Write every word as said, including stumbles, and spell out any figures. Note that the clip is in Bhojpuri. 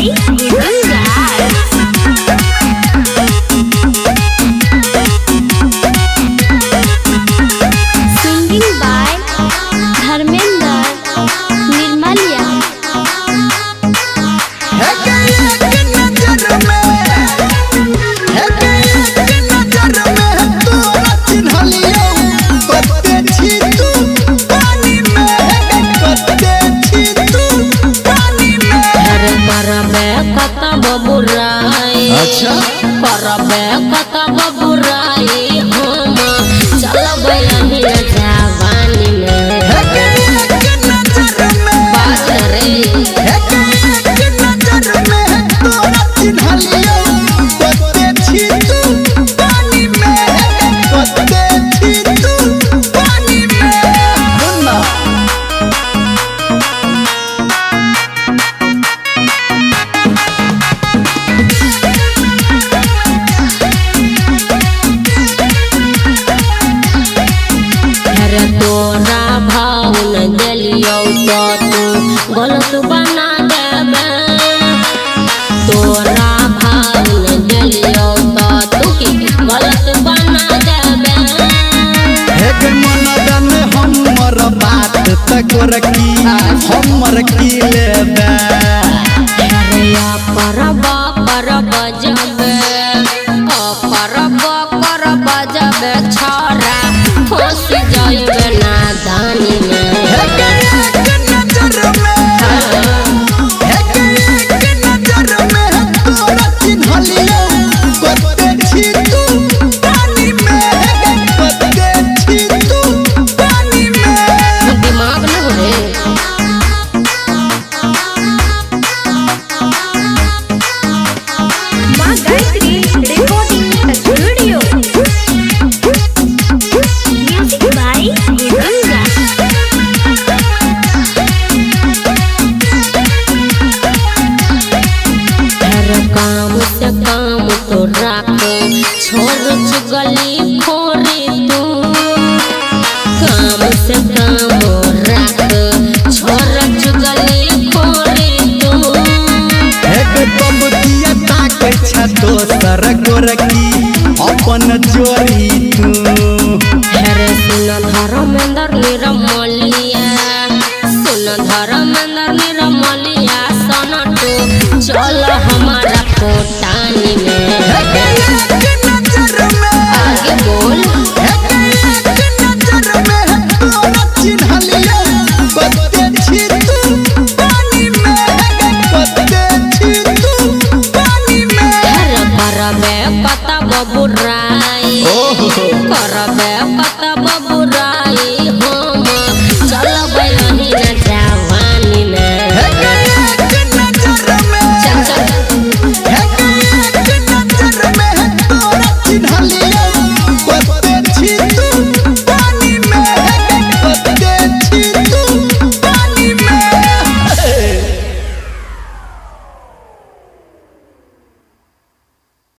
by Gurungar. Singing by Dharmendra Nirmalia. कता बबुराई अच्छा परबे कता बबुराई हम चलब यही जवानी में बात रे तोरा भाव न दिलियो तो तू गलत बना देबे तोरा भाव न दिलियो तो तू की गलत बना देबे एक मनदन हमर बात तक की हमर की लेबे हरिया परबा परब जबे ओ परबा करब जबे छोरा फंस जाइबे नादानी में दिमाग न हो रे माँ Gayatri recording studio. Music by Gurungar. हर काम से काम तो राख छोड़ चुगली खोरे तू काम से काम राख छोड़ चुगली खोरे तू एक बबुतिया ताकै छ दोसर गोरकी अपन जोरी तू हरे सुन धर्मेंद्र निरमलिया सुन धर्मेंद्र निरमलिया सनटू चल हमारा कोट